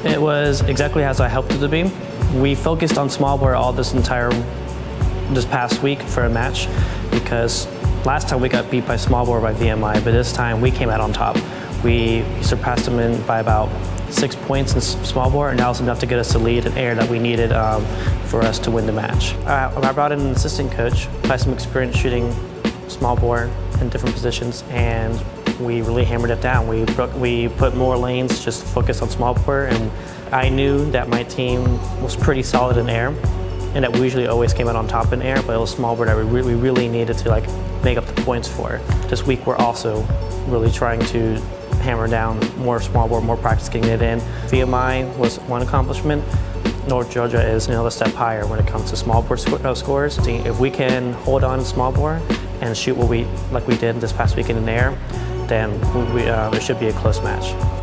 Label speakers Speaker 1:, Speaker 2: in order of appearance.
Speaker 1: It was exactly as I hoped it to be. We focused on small bore all this past week for a match, because last time we got beat by small bore by VMI, but this time we came out on top. We surpassed them by about 6 points in small bore, and that was enough to get us the lead in air that we needed for us to win the match. I brought in an assistant coach who has some experience shooting small bore in different positions, and we really hammered it down. We put more lanes, just focused on small bore, and I knew that my team was pretty solid in air, and that we usually always came out on top in air, but it was small bore that we really needed to make up the points for. This week we're also really trying to hammer down more small bore, more practice getting it in. VMI was one accomplishment. North Georgia is another step higher when it comes to small bore scores. If we can hold on to small bore and shoot like we did this past weekend in air, then it should be a close match.